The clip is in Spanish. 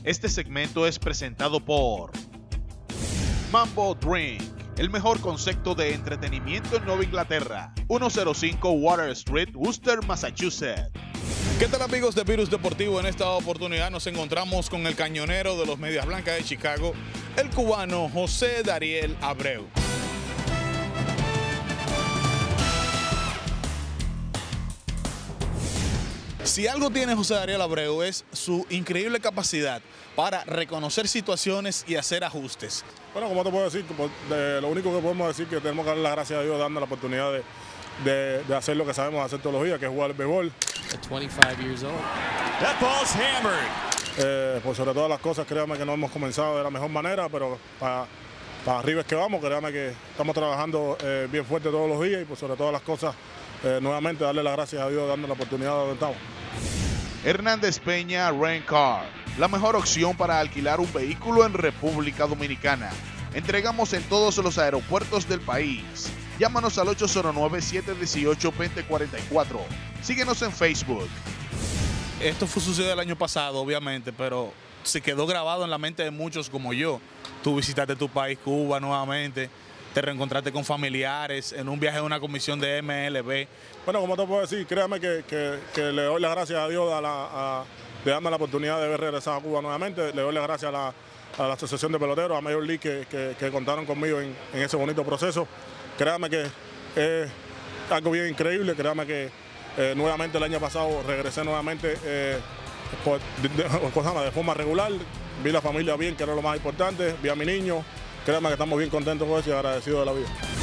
Este segmento es presentado por Mambo Drink, el mejor concepto de entretenimiento en Nueva Inglaterra. 105 Water Street, Worcester, Massachusetts. ¿Qué tal, amigos de Virus Deportivo? En esta oportunidad nos encontramos con el cañonero de los Medias Blancas de Chicago, el cubano José Dariel Abreu. Si algo tiene José Dariel Abreu es su increíble capacidad para reconocer situaciones y hacer ajustes. Bueno, como te puedo decir, lo único que podemos decir es que tenemos que darle las gracias a Dios dando la oportunidad de hacer lo que sabemos hacer todos los días, que es jugar el béisbol. At 25 years old. That ball's hammered. Por sobre todas las cosas, créame que no hemos comenzado de la mejor manera, pero para arriba es que vamos, créame que estamos trabajando bien fuerte todos los días y por sobre todas las cosas, nuevamente darle las gracias a Dios dando la oportunidad de donde estamos. Hernández Peña Rent Car, la mejor opción para alquilar un vehículo en República Dominicana. Entregamos en todos los aeropuertos del país. Llámanos al 809-718-2044. Síguenos en Facebook. Esto sucedió el año pasado, obviamente, pero se quedó grabado en la mente de muchos como yo. Tú visitaste tu país, Cuba, nuevamente. Te reencontraste con familiares en un viaje a una comisión de MLB. Bueno, como te puedo decir, créame que le doy las gracias a Dios de darme la oportunidad de haber regresado a Cuba nuevamente. Le doy las gracias a la Asociación de Peloteros, a Major League, que contaron conmigo en ese bonito proceso. Créame que es algo bien increíble. Créame que nuevamente el año pasado regresé nuevamente de forma regular. Vi la familia bien, que era lo más importante. Vi a mi niño. Créame que estamos bien contentos con eso y agradecidos de la vida.